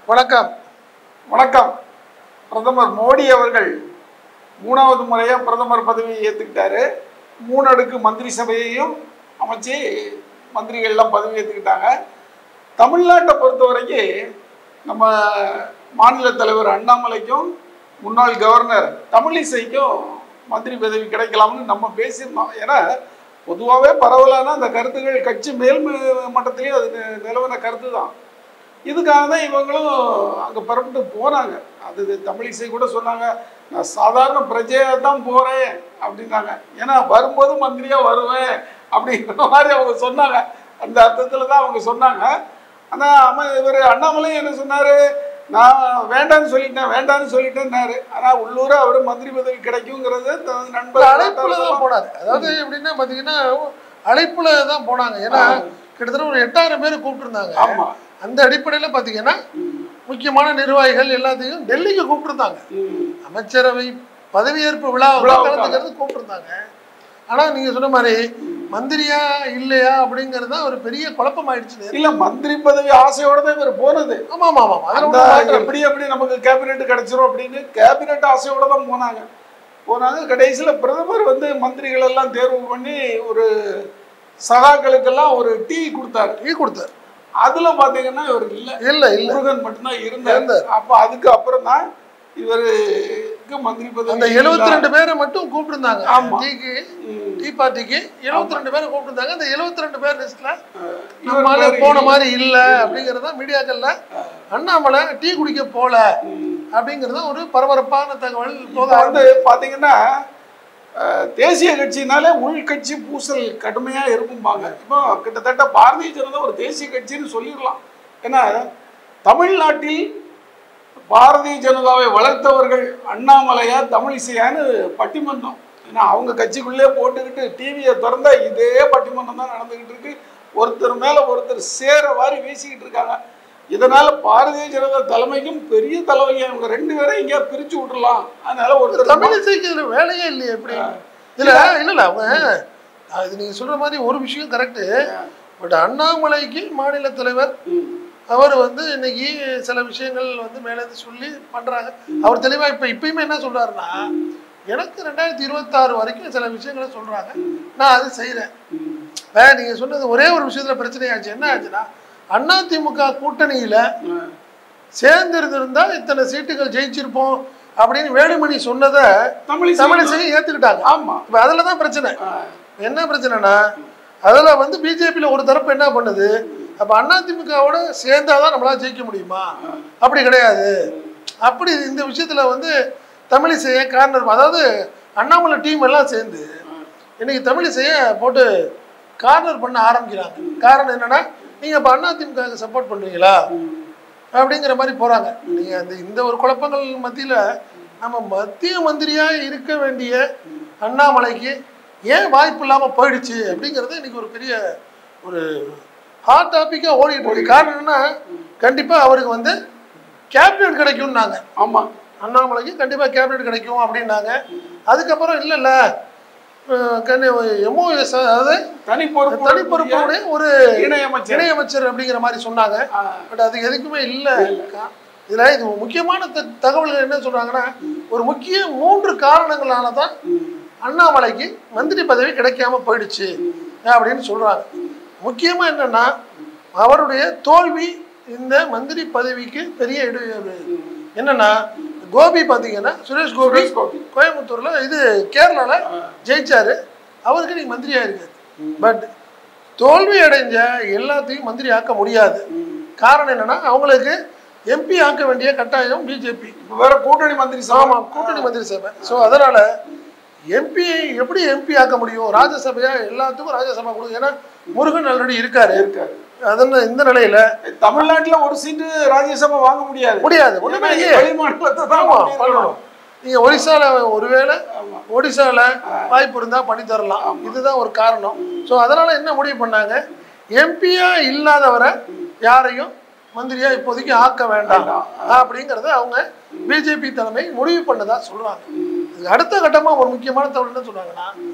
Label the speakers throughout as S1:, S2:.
S1: வணக்கம்.
S2: வணக்கம். பிரதமர் மோடி அவர்கள் 3வது முறையாக பிரதமர் பதவியை ஏற்றுக்கிட்டாரு. 3 அடுக்கு மந்திரி சபையையும் அமைச்சு மந்திரிகள்லாம் பதவி ஏற்றுக்கிட்டாங்க. தமிழ்நாட்டை பொறுத்த வரைக்கும் நம்ம மாநில தலைவர் அண்ணாமலைக்கும் முன்னாள் கவர்னர் தமிழிசைக்கும் மந்திரி பதவி கிடைக்கலாம்னு நம்ம பேசியிருந்தோம். ஏன்னா பொதுவாகவே பரவலான அந்த கருத்துக்கள் கட்சி மேல் மட்டத்திலேயே அது நிலவன கருத்து தான். இதுக்காக தான் இவங்களும் அங்கே புறப்பட்டு போனாங்க. அது தமிழிசை கூட சொன்னாங்க, நான் சாதாரண பிரஜையாக தான் போகிறேன் அப்படின்னாங்க. ஏன்னா வரும்போது மந்திரியாக வருவேன் அப்படிங்கிற மாதிரி அவங்க சொன்னாங்க. அந்த அர்த்தத்தில் தான் அவங்க சொன்னாங்க. ஆனால் இவர் அண்ணாமலை என்ன சொன்னார், நான் வேண்டான்னு சொல்லிட்டேன்னாரு. ஆனால் உள்ளூர அவர் மந்திரி பதவி கிடைக்குங்கிறது தனது நண்பர்
S1: அழைப்புல தான் போனார். அதாவது எப்படின்னா பார்த்தீங்கன்னா அழைப்புல தான் போனாங்க. ஏன்னா கிட்டத்தட்ட ஒரு 8000 பேர் கூப்பிட்டுருந்தாங்க.
S2: ஆமாம்.
S1: அந்த அடிப்படையில் பார்த்தீங்கன்னா முக்கியமான நிர்வாகிகள் எல்லாத்தையும் டெல்லிக்கு கூப்பிட்டுருந்தாங்க. அமைச்சரவை பதவியேற்பு விழாவில் கலந்துக்கிறது கூப்பிட்டுருந்தாங்க. ஆனால் நீங்கள் சொன்ன மாதிரி மந்திரியா இல்லையா அப்படிங்கிறது தான் ஒரு பெரிய குழப்பம் ஆயிடுச்சு.
S2: இல்லை, மந்திரி பதவி ஆசையோட தான் இவர் போனது.
S1: ஆமாம் ஆமாம் ஆமாம்.
S2: எப்படி நமக்கு கேபினெட் கிடைச்சிரும் அப்படின்னு கேபினெட் ஆசையோட தான் போனாங்க. கடைசியில் பிரதமர் மந்திரிகள் எல்லாம் தேர்வு பண்ணி ஒரு சகாக்களுக்கெல்லாம் ஒரு டீ கொடுத்தாரு. அதுல பாத்தீங்கன்னா இவர் இல்ல முருகன் மட்டும்தான் இருந்தார். அப்ப அதுக்கு அப்புறம் தான் இவருக்கு மந்திரி பதவி.
S1: அந்த 72 பேரை மட்டும் கூப்பிட்டுருந்தாங்க. டீ பார்ட்டிக்கு 72 பேரை கூப்பிட்டுருந்தாங்க. அந்த 72 பேர் லிஸ்ட்ல நம்மளால போன மாதிரி இல்ல அப்படிங்கறத மீடியாக்கள்ல அண்ணாமலை டீ குடிக்க போல அப்படிங்கறத ஒரு பரபரப்பான தகவல்.
S2: பாத்தீங்கன்னா தேசிய கட்சினாலே உள்கட்சி பூசல் கடுமையா இருக்கும்பாங்க. இப்போ கிட்டத்தட்ட பாரதிய ஜனதா ஒரு தேசிய கட்சின்னு சொல்லிடலாம். ஏன்னா தமிழ்நாட்டில் பாரதிய ஜனதாவை வளர்த்தவர்கள் அண்ணாமலையா தமிழிசையான்னு பட்டிமன்றம். ஏன்னா அவங்க கட்சிக்குள்ளே போட்டுக்கிட்டு டிவியை திறந்தா இதே பட்டிமன்றம் தான் நடந்துகிட்டு இருக்கு. ஒருத்தர் மேல ஒருத்தர் சேர வாரி வீசிக்கிட்டு இருக்காங்க. இதனால பாரதிய ஜனதா தலைமைக்கும் பெரிய தலைவலி. அவங்க 2 பேரும் இங்கே பிரிச்சு விட்டுலாம். அதனால ஒருத்தர்
S1: தமிழிசைக்கு வேலையே இல்லையே எப்படி இல்ல இல்ல அவங்க இது நீங்க சொல்ற மாதிரி ஒரு விஷயம் கரெக்டு. பட் அண்ணாமலைக்கு மாநில தலைவர் அவர் இன்னைக்கு சில விஷயங்கள் மேலே சொல்லி பண்றாங்க. அவர் தெளிவா இப்பயுமே என்ன சொல்றாருன்னா, எனக்கு 2026 வரைக்கும் சில விஷயங்களை சொல்றாங்க, நான் அது செய்யறேன். நீங்க சொன்னது ஒரே ஒரு விஷயத்துல பிரச்சனை ஆச்சு. என்ன ஆச்சுன்னா, அதிமுக கூட்டணியில சேர்ந்து இருந்திருந்தா இத்தனை சீட்டுகள் ஜெயிச்சிருப்போம் அப்படின்னு வேலுமணி சொன்னதை தமிழிசை ஏத்துக்கிட்டாங்க.
S2: ஆமா.
S1: இப்ப அதுலதான் பிரச்சனை. என்ன பிரச்சனைனா, அதுல பிஜேபியில ஒரு தரப்பு என்ன பண்ணுது, அப்ப அதிமுகவோட சேர்ந்தாதான் நம்மளால ஜெயிக்க முடியுமா? அப்படி கிடையாது. அப்படி இந்த விஷயத்துல தமிழிசையை கார்னர், அதாவது அண்ணாமலை டீம் எல்லாம் சேர்ந்து இன்னைக்கு தமிழிசையை போட்டு கார்னர் பண்ண ஆரம்பிக்கிறாங்க. காரணம் என்னன்னா, நீங்க இப்ப அதிமுக சப்போர்ட் பண்றீங்களா அப்படிங்கிற மாதிரி போறாங்க. நீங்க இந்த ஒரு குழப்பங்கள் மத்தியில நம்ம மத்திய மந்திரியா இருக்க வேண்டிய அண்ணாமலைக்கு ஏன் வாய்ப்பு இல்லாம போயிடுச்சு அப்படிங்கிறது இன்னைக்கு ஒரு பெரிய ஒரு ஹாட் டாபிக்கா ஓடிட்டு இருக்கு. காரணம் என்னன்னா, கண்டிப்பா அவருக்கு கேபினெட் கிடைக்கும்னாங்க.
S2: ஆமா,
S1: அண்ணாமலைக்கு கண்டிப்பா கேபினெட் கிடைக்கும் அப்படின்னாங்க. அதுக்கப்புறம் இல்ல MOS, அதாவது தனி பொறுப்புடைய ஒரு இணையமைச்சர் அப்படிங்கிற மாதிரி சொன்னாங்க. பட் அது எதுக்குமே இல்லை. இதுல இது முக்கியமான தகவல்கள் என்ன சொல்றாங்கன்னா, ஒரு முக்கிய 3 காரணங்களால தான் அண்ணாமலைக்கு மந்திரி பதவி கிடைக்காம போயிடுச்சு அப்படின்னு சொல்றாங்க. முக்கியமா என்னன்னா, அவருடைய தோல்வி இந்த மந்திரி பதவிக்கு பெரிய இடையூறு. என்னன்னா, கோபி பார்த்தீங்கன்னா, சுரேஷ் கோபி கோயம்புத்தூர்ல கேரளால ஜெயிச்சாரு. அவருக்கு நீங்க மந்திரியா இருக்காது. பட் தோல்வி அடைஞ்ச எல்லாத்தையும் மந்திரி ஆக்க முடியாது. காரணம் என்னன்னா, அவங்களுக்கு MP ஆக்க வேண்டிய கட்டாயம் பிஜேபி
S2: வேற கூட்டணி மந்திரி சபை.
S1: ஆமா, கூட்டணி மந்திரி சபை. ஸோ அதனால MP எப்படி MP ஆக்க முடியும்? ராஜ்யசபையா எல்லாத்துக்கும் ராஜ்யசபா கொடுக்கும். ஏன்னா முருகன் ஆல்ரெடி இருக்காரு. அதனால இந்த நிலையில
S2: தமிழ்நாட்டுல ஒரு சீட்டு ராஜ்யசபா வாங்க முடியாது.
S1: ஒண்ணுமே
S2: வெளிமாநிலத்தை தான்
S1: பண்ணணும். நீங்க ஒரிசால ஒருவேளை ஒடிசால வாய்ப்பு இருந்தா பண்ணி தரலாம். இதுதான் ஒரு காரணம். ஸோ அதனால என்ன முடிவு பண்ணாங்க, MP-யா இல்லாதவரை யாரையும் மந்திரியா இப்போதைக்கு ஆக்க வேண்டாம் அப்படிங்கறத அவங்க பிஜேபி தலைமை முடிவு பண்ணதா சொல்றாங்க. அடுத்த கட்டமா ஒரு முக்கியமான தகவல் என்ன சொல்றாங்கன்னா,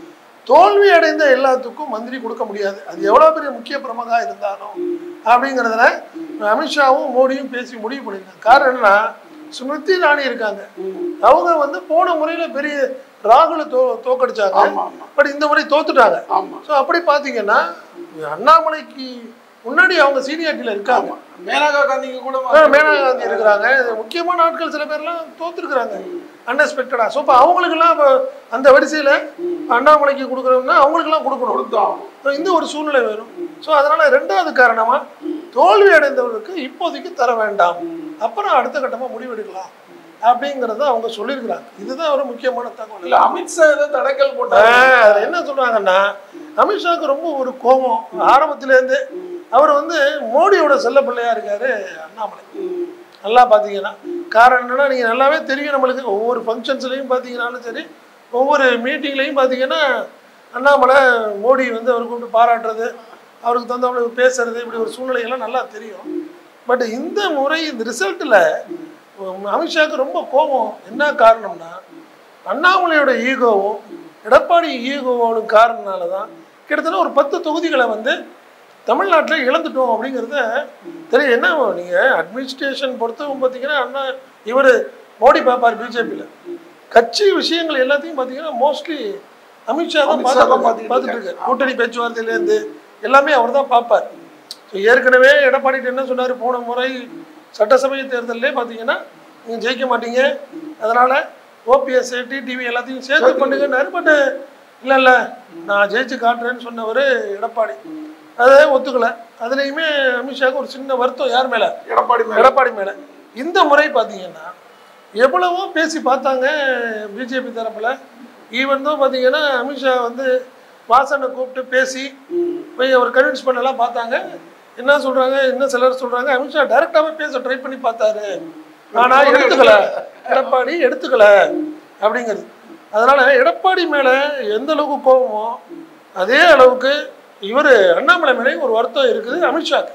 S1: தோல்வி அடைந்த எல்லாத்துக்கும் மந்திரி கொடுக்க முடியாது, அது எவ்வளோ பெரிய முக்கிய பிரமுகா இருந்தாலும் அப்படிங்கிறதுல அமித்ஷாவும் மோடியும் பேசி முடிவு பண்ணியிருக்காங்க. காரணம் என்னன்னா, ஸ்மிருதி இரானி இருக்காங்க, அவங்க வந்து போன முறையில் பெரிய ராகுல தோக்கடிச்சாங்க, பட் இந்த முறை தோத்துட்டாங்க. ஸோ அப்படி பார்த்தீங்கன்னா அண்ணாமலைக்கு முன்னாடி அவங்க சீனியாரிட்டியில் இருக்காங்க.
S2: மேனகா காந்திக்கு கூட
S1: மேனகா காந்தி இருக்கிறாங்க, முக்கியமான ஆட்கள் சில பேர்லாம் தோத்துருக்குறாங்க அன்எக்ஸ்பெக்டடா. ஸோ இப்போ அவங்களுக்கெல்லாம் இப்போ அந்த வரிசையில் அண்ணாமலைக்கு கொடுக்குறோம்னா அவங்களுக்கெல்லாம் கொடுக்கணும், இந்த ஒரு சூழ்நிலை வரும். ஸோ அதனால ரெண்டாவது காரணமா தோல்வி அடைந்தவர்களுக்கு இப்போதைக்கு தர வேண்டாம், அப்புறம் அடுத்த கட்டமாக முடிவெடுக்கலாம் அப்படிங்கிறத அவங்க சொல்லியிருக்கிறாங்க. இதுதான் ஒரு முக்கியமான தகவல்.
S2: அமித்ஷா ஏதோ தடக்கல் போட்டாங்க.
S1: அதில் என்ன சொல்றாங்கன்னா, அமித்ஷாவுக்கு ரொம்ப ஒரு கோபம் ஆரம்பத்திலேருந்து. அவர் வந்து மோடியோட செல்ல பிள்ளையா இருக்காரு அண்ணாமலை. நல்லா பார்த்தீங்கன்னா காரணம் என்னன்னா, நீங்கள் நல்லாவே தெரியும் நம்மளுக்கு, ஒவ்வொரு ஃபங்க்ஷன்ஸ்லையும் பார்த்தீங்கன்னாலும் சரி, ஒவ்வொரு மீட்டிங்லையும் பார்த்தீங்கன்னா அண்ணாமலை மோடி வந்து அவர் கூப்பிட்டு பாராட்டுறது, அவருக்கு தந்தவங்களுக்கு பேசுறது, இப்படி ஒரு சூழ்நிலையெல்லாம் நல்லா தெரியும். பட் இந்த முறை இந்த ரிசல்ட்டில் அமித்ஷாவுக்கு ரொம்ப கோபம். என்ன காரணம்னா, அண்ணாமலையோட ஈகோவும் எடப்பாடி ஈகோவோட காரணனால தான் கிட்டத்தட்ட ஒரு 10 தொகுதிகளை வந்து தமிழ்நாட்டில் இழந்துட்டோம் அப்படிங்கிறத தெரியும். என்ன நீங்கள் அட்மினிஸ்ட்ரேஷன் பொறுத்தவங்க பார்த்தீங்கன்னா, அண்ணா இவர் மோடி பார்ப்பார், பிஜேபியில் கட்சி விஷயங்கள் எல்லாத்தையும் பார்த்தீங்கன்னா மோஸ்ட்லி அமித்ஷா தான் பார்த்துட்டு இருக்காரு. கூட்டணி பேச்சுவார்த்தையிலேருந்து எல்லாமே அவர் தான் பார்ப்பார். ஸோ ஏற்கனவே எடப்பாடிட்டு என்ன சொன்னார், போன முறை சட்டசபை தேர்தலே பார்த்தீங்கன்னா நீங்கள் ஜெயிக்க மாட்டீங்க, அதனால் ஓபிஎஸ் டிடிவி எல்லாத்தையும் சேர்த்து பண்ணுங்கன்னாரு. பட் இல்லை நான் ஜெயிச்சு காட்டுறேன்னு சொன்னவர் எடப்பாடி, அதை ஒத்துக்கலை. அதுலேயுமே அமித்ஷாவுக்கு ஒரு சின்ன வருத்தம். யார் மேலே? எடப்பாடி மேலே. இந்த முறை பார்த்தீங்கன்னா எவ்வளவோ பேசி பார்த்தாங்க பிஜேபி தரப்பில். ஈவன் தான் பார்த்தீங்கன்னா அமித்ஷா வந்து வாசனை கூப்பிட்டு பேசி போய் அவர் கன்வின்ஸ் பண்ணலாம் பார்த்தாங்க. என்ன சொல்கிறாங்க, இன்னும் சிலர் சொல்கிறாங்க அமித்ஷா டைரெக்டாகவே பேச ட்ரை பண்ணி பார்த்தாரு, ஆனால் எடப்பாடி எடுத்துக்கல அப்படிங்கிறது. அதனால் எடப்பாடி மேலே எந்த அளவுக்கு கோபமோ அதே அளவுக்கு இவர் அண்ணாமலை மேலே ஒரு வருத்தம் இருக்குது அமித்ஷாக்கு.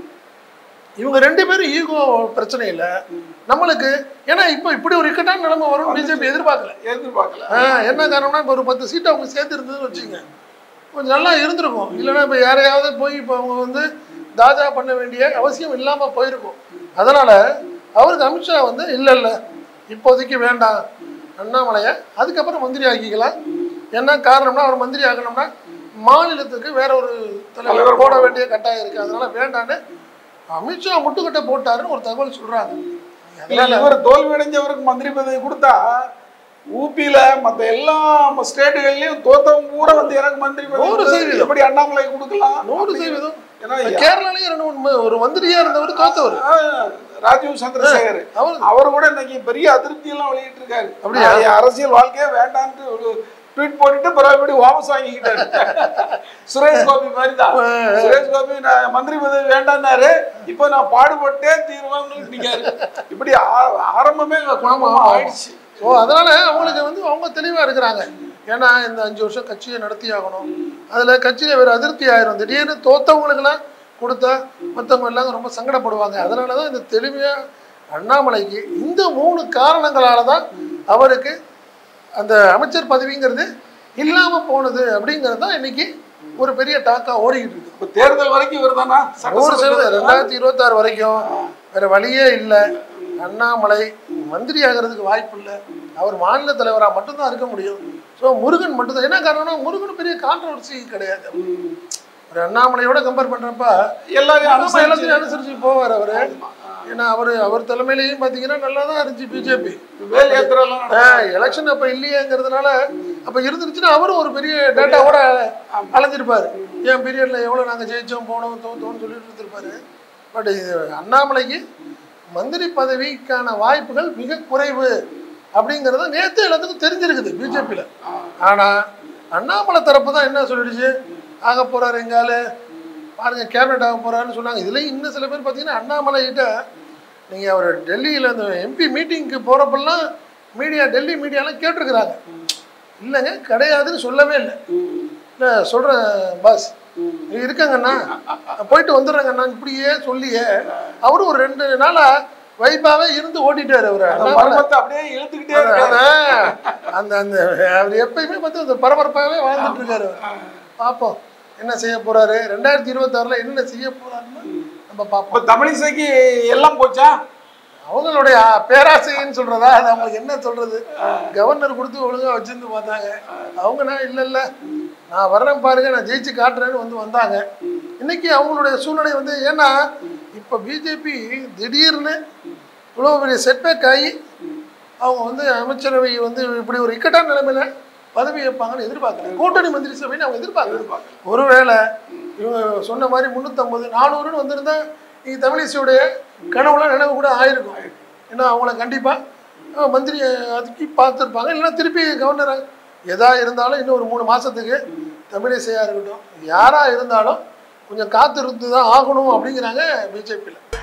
S1: இவங்க 2 பேரும் ஈகோ பிரச்சனை இல்லை நம்மளுக்கு. ஏன்னா இப்போ இப்படி ஒரு இக்கட்டான நிலைமை வரும் பிஜேபி எதிர்பார்க்கல. என்ன காரணம்னா, இப்போ ஒரு 10 சீட்டு அவங்க சேர்த்து இருந்ததுன்னு வச்சுங்க, கொஞ்சம் நல்லா இருந்திருக்கும். இல்லைன்னா இப்போ யாரையாவது போய் இப்போ அவங்க வந்து தாஜா பண்ண வேண்டிய அவசியம் இல்லாமல் போயிருக்கும். அதனால் அவருக்கு அமித்ஷா வந்து இல்லை இப்போதைக்கு வேண்டாம் அண்ணாமலையை, அதுக்கப்புறம் மந்திரி ஆக்கிக்கலாம். என்ன காரணம்னா, அவர் மந்திரி ஆகணும்னா மாநிலத்துக்கு வேற ஒரு தலைவர் போட வேண்டிய கட்டாயம் இருக்குது, அதனால வேண்டான்னு அமித்ஷா முட்டுக்கட்டை போட்டாருன்னு ஒரு தகவல் சொல்றாங்க.
S2: இவர் தோல்வி அடைஞ்சவருக்கு மந்திரி பதவி கொடுத்தா ஊபியில மற்ற எல்லா ஸ்டேட்டுகள்லயும் தோத்தவங்க கூட வந்து எனக்கு மந்திரி பதவி எப்படி அண்ணாமலை கொடுக்கலாம்?
S1: 100%. கேரளாலயும் ஒரு மந்திரியா இருந்தவர் தோத்தவர்
S2: ராஜீவ் சந்திரசேகர், அவர் கூட இன்னைக்கு பெரிய அதிருப்தி எல்லாம் வெளியிட்டு இருக்காரு. அப்படியே அரசியல் வாழ்க்கையே வேண்டான்ட்டு ஒரு ட்வீட் போட்டுட்டு பரவாயில்ல வாபஸ் வாங்கிக்கிட்டாரு. சுரேஷ் கோபி மாதிரி தான். சுரேஷ் கோபி நான் மந்திரி பதவி வேண்டான்னாரு, இப்போ நான் பாடுபட்டே தீர்வான்னு நிற்காரு. இப்படி ஆரம்பமே ஆயிடுச்சு.
S1: ஸோ அதனால அவங்களுக்கு வந்து அவங்க தெளிவாக இருக்கிறாங்க. ஏன்னா இந்த 5 வருஷம் கட்சியை நடத்தி ஆகணும், அதில் கட்சியில் வேறு அதிருப்தி ஆயிரும். திடீர்னு தோத்தவங்களுக்கெல்லாம் கொடுத்தா மற்றவங்க எல்லாம் ரொம்ப சங்கடப்படுவாங்க. அதனால தான் இந்த தெளிவாக அண்ணாமலைக்கு இந்த 3 காரணங்களால தான் அவருக்கு அந்த அமைச்சர் பதவிங்கிறது இல்லாமல் போனது அப்படிங்கிறது தான் இன்னைக்கு ஒரு பெரிய டாக்காக ஓடிக்கிட்டு இருக்கு.
S2: இப்போ தேர்தல் வரைக்கும் இவர் தானா?
S1: 2026 வரைக்கும் வேற வழியே இல்லை. அண்ணாமலை மந்திரி ஆகிறதுக்கு வாய்ப்பு இல்லை, அவர் மாநில தலைவராக மட்டும்தான் இருக்க முடியும். ஸோ முருகன் மட்டும்தான். என்ன காரணம்னா, முருகன் பெரிய கான்ட்ரவர்சி கிடையாது. ஒரு அண்ணாமலையோட கம்பேர் பண்ணுறப்ப எல்லாத்தையும் அனுசரிச்சு போவார் அவர். ஏன்னா அவர் தலைமையிலையும் பார்த்தீங்கன்னா நல்லா தான் இருந்துச்சு பிஜேபி. எலெக்ஷன் அப்போ இல்லையேங்கிறதுனால, அப்போ இருந்துருச்சுன்னா அவரும் ஒரு பெரிய டேட்டாவோட அலைஞ்சிருப்பார். என் பீரியடில் எவ்வளோ நாங்கள் ஜெயித்தோம் போனோம் தோத்தோம்னு சொல்லிட்டு இருந்திருப்பாரு. பட் அண்ணாமலைக்கு மந்திரி பதவிக்கான வாய்ப்புகள் மிக குறைவு அப்படிங்கிறத நேற்று எல்லாத்துக்கும் தெரிஞ்சிருக்குது பிஜேபியில். ஆனால் அண்ணாமலை தரப்பு தான் என்ன சொல்லிடுச்சு, ஆக போகிறார் எங்கால பாருங்கள் கேபினட் ஆக போகிறாருன்னு சொன்னாங்க. இதுலேயும் இன்னும் சில பேர் பார்த்தீங்கன்னா அண்ணாமலைகிட்ட நீங்கள் அவர் டெல்லியில் அந்த எம்பி மீட்டிங்க்கு போகிறப்பெல்லாம் டெல்லி மீடியாலாம் கேட்டிருக்கிறாங்க. இல்லைங்க கிடையாதுன்னு சொல்லவே இல்லை. இல்லை சொல்கிறேன் பாஸ் இருக்கங்கண்ணா போயிட்டு வந்துடுறேங்கண்ணா இப்படியே சொல்லியே அவரும் ஒரு 2 நாளாக வைப்பாவே இருந்து ஓட்டிட்டாரு அவரு.
S2: மர்மத்தை அப்படியே இழுத்துக்கிட்டே இருக்காரு.
S1: அந்த அந்த அவர் எப்பயுமே பார்த்து அந்த பரபரப்பாகவே வாழ்ந்துட்டு இருக்காரு. பார்ப்போம் என்ன செய்ய போறாரு 2026ல என்னென்ன செய்ய போறாருன்னு நம்ம பார்ப்போம்.
S2: தமிழிசைக்கு எல்லாம் போச்சா?
S1: அவங்களுடைய பேராசைன்னு சொல்றதா, அது அவங்களுக்கு என்ன சொல்றது, கவர்னர் கொடுத்து ஒழுங்கா வச்சிருந்து பார்த்தாங்க. அவங்க இல்ல நான் வர்றேன் பாருங்க, நான் ஜெயிச்சு காட்டுறேன்னு வந்தாங்க. இன்னைக்கு அவங்களுடைய சூழ்நிலை ஏன்னா இப்போ பிஜேபி திடீர்னு இவ்வளோ பெரிய செட்பேக் ஆகி அவங்க அமைச்சரவை இப்படி ஒரு இக்கட்டான நிலைமையில பதவி வைப்பாங்கன்னு எதிர்பார்க்குறாங்க. கூட்டணி மந்திரி சபைன்னு அவங்க எதிர்பார்க்குறாங்க. ஒருவேளை இவங்க சொன்ன மாதிரி 350 400ன்னு வந்திருந்தா நீங்க தமிழிசையுடைய கனவுலாம் நினைவு கூட ஆயிருக்கும். ஏன்னா அவங்கள கண்டிப்பாக மந்திரி அதுக்கு பார்த்துருப்பாங்க. இல்லைன்னா திருப்பி கவர்னர் எதா இருந்தாலும் இன்னும் ஒரு 3 மாதத்துக்கு தமிழிசையாக இருக்கட்டும் யாராக இருந்தாலும் கொஞ்சம் காத்திருந்து தான் ஆகணும் அப்படிங்கிறாங்க பிஜேபியில்.